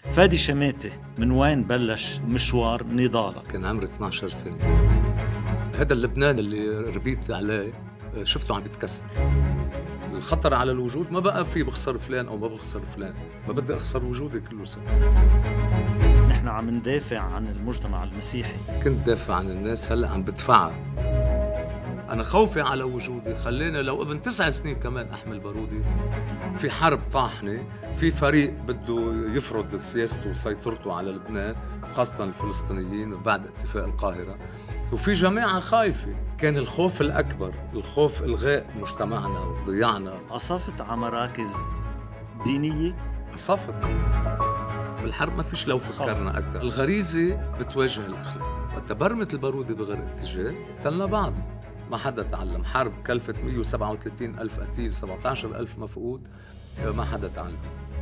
فادي شماتة، من وين بلش مشوار نضالك؟ كان عمري 12 سنة. هذا اللبنان اللي ربيت عليه شفته عم بيتكسر. الخطر على الوجود ما بقى في بخسر فلان أو ما بخسر فلان، ما بدي أخسر وجودي كله سنة. نحن عم ندافع عن المجتمع المسيحي. كنت دافع عن الناس، هلأ عم بدفعها. أنا خوفي على وجودي خليني لو ابن 9 سنين كمان أحمل بارودي. في حرب طاحنة، في فريق بده يفرض سياسته وسيطرته على لبنان وخاصة الفلسطينيين بعد اتفاق القاهرة، وفي جماعة خايفة. كان الخوف الأكبر، الخوف إلغاء مجتمعنا وضياعنا. قصفت على مراكز دينية؟ صفت بالحرب ما فيش لو فكرنا أكثر. الغريزة بتواجه الأخلاق. وقت برمت البارودة بغير اتجاه قتلنا بعض. ما حدا تعلم. حرب كلفت 137 ألف قتيل، 17 ألف مفقود، ما حدا تعلم.